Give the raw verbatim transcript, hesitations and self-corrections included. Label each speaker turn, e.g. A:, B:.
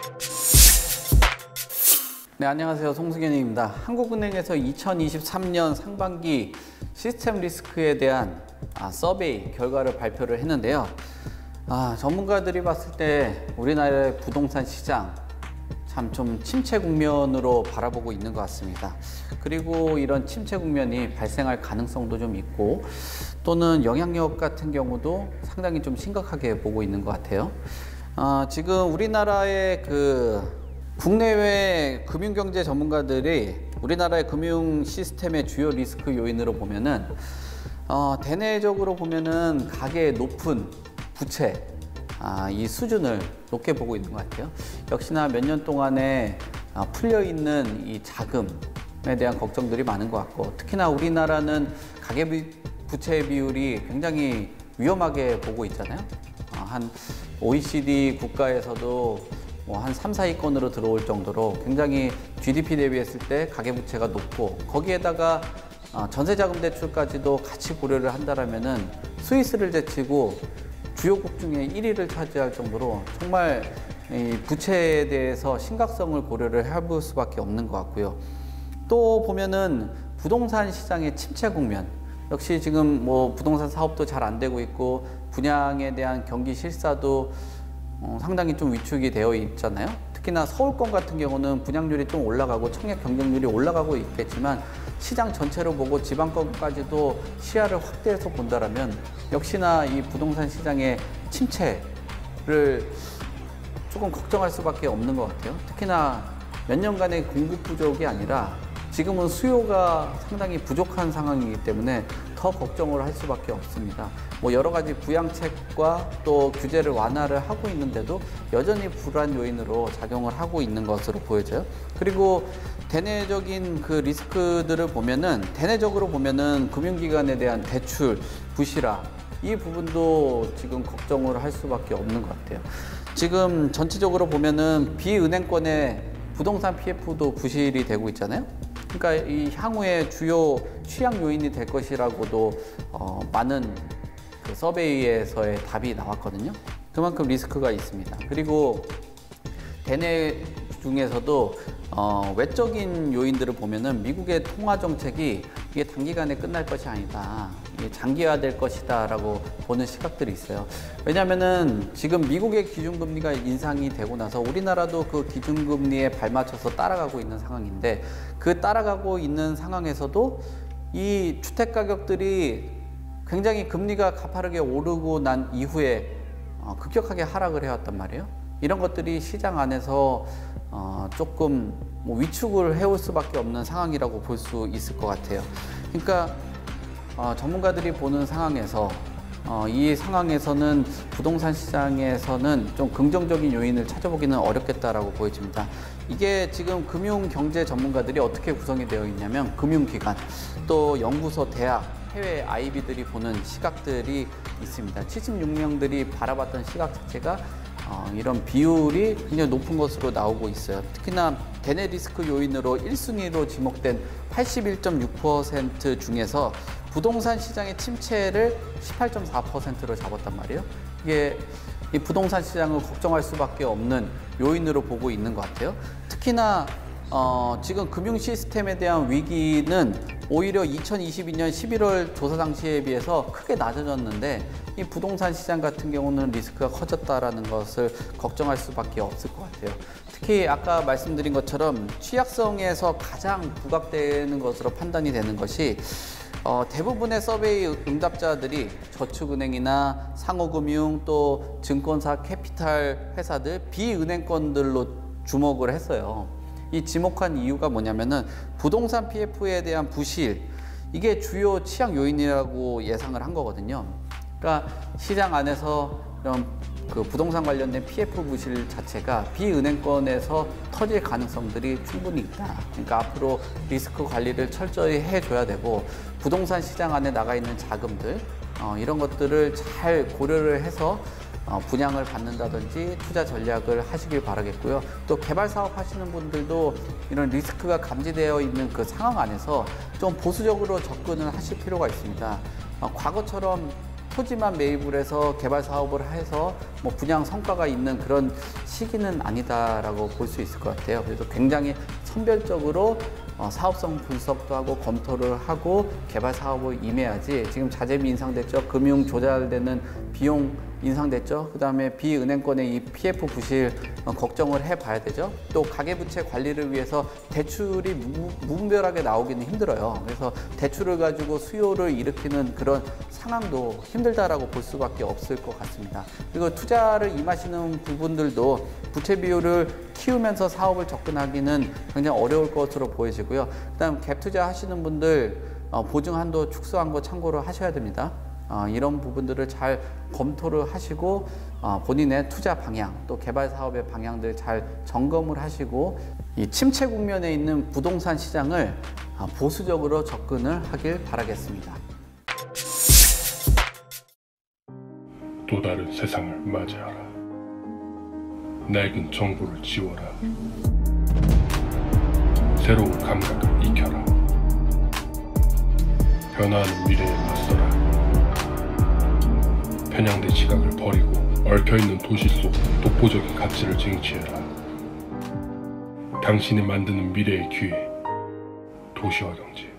A: 네, 안녕하세요. 송승현입니다. 한국은행에서 이천이십삼 년 상반기 시스템 리스크에 대한 아, 서베이 결과를 발표를 했는데요. 아, 전문가들이 봤을 때 우리나라의 부동산 시장 참 좀 침체 국면으로 바라보고 있는 것 같습니다. 그리고 이런 침체 국면이 발생할 가능성도 좀 있고 또는 영향력 같은 경우도 상당히 좀 심각하게 보고 있는 것 같아요. 아, 지금 우리나라의 그 국내외 금융경제 전문가들이 우리나라의 금융 시스템의 주요 리스크 요인으로 보면은 어, 대내적으로 보면은 가계의 높은 부채 아, 이 수준을 높게 보고 있는 것 같아요. 역시나 몇 년 동안에 아, 풀려 있는 이 자금에 대한 걱정들이 많은 것 같고, 특히나 우리나라는 가계 부채 비율이 굉장히 위험하게 보고 있잖아요. 아, 한 오이시디 국가에서도 뭐 한 삼, 사위권으로 들어올 정도로 굉장히 지디피 대비했을 때 가계부채가 높고, 거기에다가 전세자금 대출까지도 같이 고려를 한다면은 스위스를 제치고 주요국 중에 일 위를 차지할 정도로 정말 이 부채에 대해서 심각성을 고려를 해볼 수밖에 없는 것 같고요. 또 보면은 부동산 시장의 침체 국면, 역시 지금 뭐 부동산 사업도 잘 안 되고 있고 분양에 대한 경기 실사도 어, 상당히 좀 위축이 되어 있잖아요. 특히나 서울권 같은 경우는 분양률이 좀 올라가고 청약 경쟁률이 올라가고 있겠지만, 시장 전체로 보고 지방권까지도 시야를 확대해서 본다라면 역시나 이 부동산 시장의 침체를 조금 걱정할 수밖에 없는 것 같아요. 특히나 몇 년간의 공급 부족이 아니라 지금은 수요가 상당히 부족한 상황이기 때문에 더 걱정을 할 수밖에 없습니다. 뭐 여러 가지 부양책과 또 규제를 완화를 하고 있는데도 여전히 불안 요인으로 작용을 하고 있는 것으로 보여져요. 그리고 대내적인 그 리스크들을 보면은, 대내적으로 보면은 금융기관에 대한 대출 부실화, 이 부분도 지금 걱정을 할 수밖에 없는 것 같아요. 지금 전체적으로 보면은 비은행권의 부동산 피에프도 부실이 되고 있잖아요. 그러니까 이 향후에 주요 취약 요인이 될 것이라고도 어, 많은 그 서베이에서의 답이 나왔거든요. 그만큼 리스크가 있습니다. 그리고 대내 중에서도 어, 외적인 요인들을 보면은 미국의 통화 정책이 이게 단기간에 끝날 것이 아니다, 이게 장기화될 것이다라고 보는 시각들이 있어요. 왜냐하면은 지금 미국의 기준금리가 인상이 되고 나서 우리나라도 그 기준금리에 발맞춰서 따라가고 있는 상황인데, 그 따라가고 있는 상황에서도 이 주택 가격들이 굉장히 금리가 가파르게 오르고 난 이후에 어, 급격하게 하락을 해왔단 말이에요. 이런 것들이 시장 안에서 어, 조금 뭐 위축을 해올 수밖에 없는 상황이라고 볼 수 있을 것 같아요. 그러니까 어, 전문가들이 보는 상황에서 어, 이 상황에서는 부동산 시장에서는 좀 긍정적인 요인을 찾아보기는 어렵겠다라고 보여집니다. 이게 지금 금융경제 전문가들이 어떻게 구성이 되어 있냐면, 금융기관, 또 연구소, 대학, 해외 아이비들이 보는 시각들이 있습니다. 칠십육 명들이 바라봤던 시각 자체가 어, 이런 비율이 굉장히 높은 것으로 나오고 있어요. 특히나 대내 리스크 요인으로 일 순위로 지목된 팔십일 점 육 퍼센트 중에서 부동산 시장의 침체를 십팔 점 사 퍼센트로 잡았단 말이에요. 이게 이 부동산 시장을 걱정할 수밖에 없는 요인으로 보고 있는 것 같아요. 특히나 어, 지금 금융 시스템에 대한 위기는 오히려 이천이십이 년 십일월 조사 당시에 비해서 크게 낮아졌는데, 이 부동산 시장 같은 경우는 리스크가 커졌다라는 것을 걱정할 수밖에 없을 것 같아요. 특히 아까 말씀드린 것처럼 취약성에서 가장 부각되는 것으로 판단이 되는 것이 어, 대부분의 서베이 응답자들이 저축은행이나 상호금융, 또 증권사, 캐피탈 회사들, 비은행권들로 주목을 했어요. 이 지목한 이유가 뭐냐면은 부동산 피에프에 대한 부실, 이게 주요 취약 요인이라고 예상을 한 거거든요. 그러니까 시장 안에서 이런 그 부동산 관련된 피에프 부실 자체가 비은행권에서 터질 가능성들이 충분히 있다. 그러니까 앞으로 리스크 관리를 철저히 해줘야 되고, 부동산 시장 안에 나가 있는 자금들 어, 이런 것들을 잘 고려를 해서 어, 분양을 받는다든지 투자 전략을 하시길 바라겠고요. 또 개발 사업 하시는 분들도 이런 리스크가 감지되어 있는 그 상황 안에서 좀 보수적으로 접근을 하실 필요가 있습니다. 어, 과거처럼 토지만 매입을 해서 개발 사업을 해서 뭐 분양 성과가 있는 그런 시기는 아니다라고 볼 수 있을 것 같아요. 그래서 굉장히 선별적으로 어, 사업성 분석도 하고 검토를 하고 개발 사업을 임해야지. 지금 자재비 인상됐죠. 금융 조달되는 비용 인상됐죠. 그 다음에 비은행권의 이 피에프 부실 어, 걱정을 해봐야 되죠. 또 가계부채 관리를 위해서 대출이 무, 무분별하게 나오기는 힘들어요. 그래서 대출을 가지고 수요를 일으키는 그런 상황도 힘들다라고 볼 수밖에 없을 것 같습니다. 그리고 투자를 임하시는 부분들도 부채 비율을 키우면서 사업을 접근하기는 굉장히 어려울 것으로 보여지고요. 그다음 갭 투자 하시는 분들 어, 보증 한도 축소한 거 참고로 하셔야 됩니다. 어, 이런 부분들을 잘 검토를 하시고 어, 본인의 투자 방향 또 개발 사업의 방향들 잘 점검을 하시고 이 침체 국면에 있는 부동산 시장을 어, 보수적으로 접근을 하길 바라겠습니다.
B: 또 다른 세상을 맞이하라. 낡은 정보를 지워라. 새로운 감각을 익혀라. 변화하는 미래에 맞서라. 편향된 시각을 버리고 얽혀있는 도시 속 독보적인 가치를 쟁취해라. 당신이 만드는 미래의 기회, 도시화 경제.